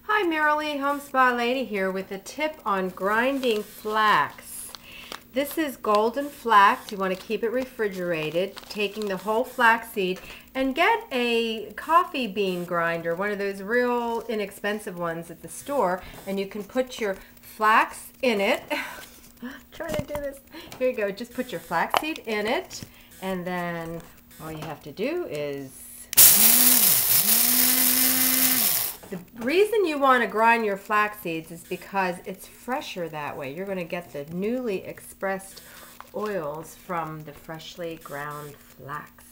Hi, Marilee, Home Spa Lady here with a tip on grinding flax. This is golden flax. You want to keep it refrigerated, taking the whole flax seed, and get a coffee bean grinder, one of those real inexpensive ones at the store, and you can put your flax in it. Trying to do this. Here you go. Just put your flax seed in it, and then all you have to do is... The reason you want to grind your flax seeds is because it's fresher that way. You're going to get the newly expressed oils from the freshly ground flax.